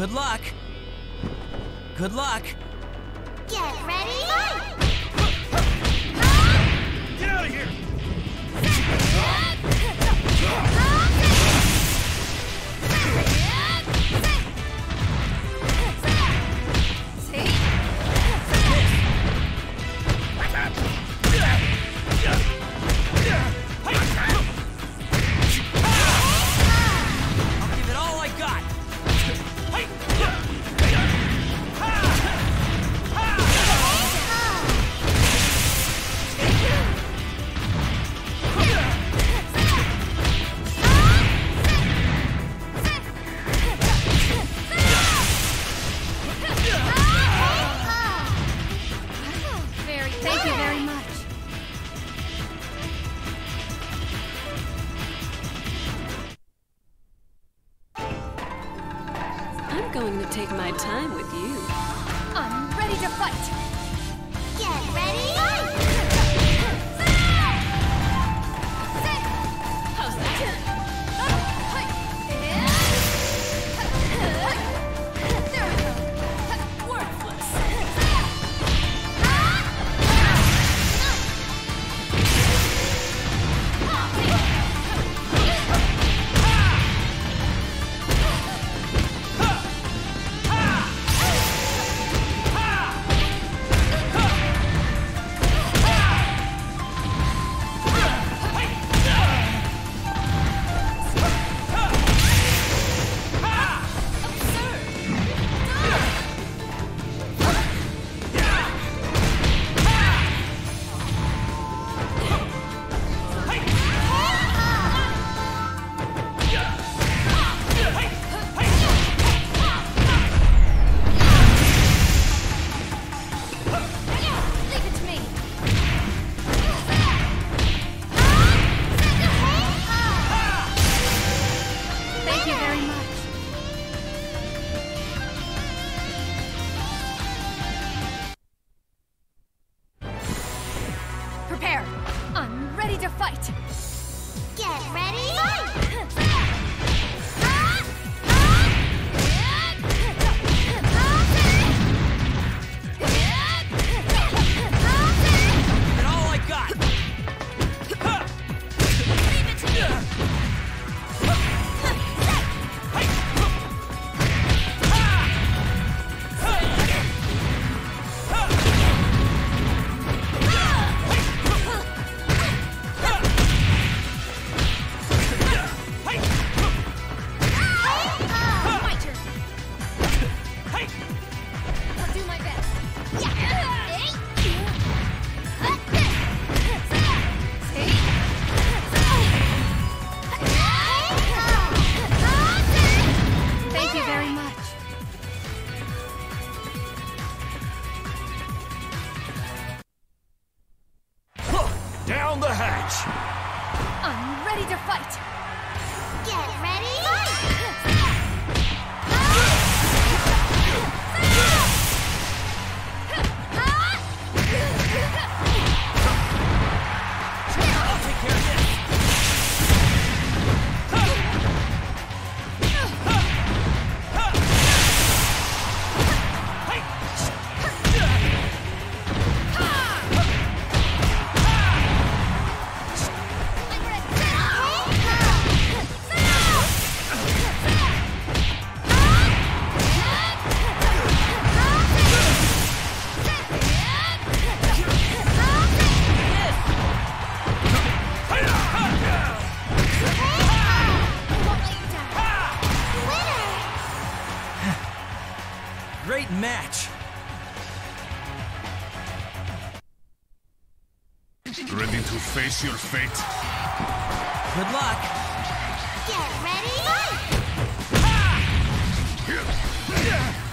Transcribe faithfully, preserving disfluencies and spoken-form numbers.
Good luck. Good luck. Get ready. Get out of here! I'll give it all I got. Very, thank you very much. I'm going to take my time with you. I'm ready to fight. Get ready. How's that? There we go. Worthless. Leave it to me. Thank you very much. Prepare. I'm ready to fight. Get ready. Give it all I got. My turn. I'll do my best. Thank you very much. Down the hatch! I'm ready to fight. Get ready. I'll take care of this. Great match. Ready to face your fate? Good luck. Get ready. Here.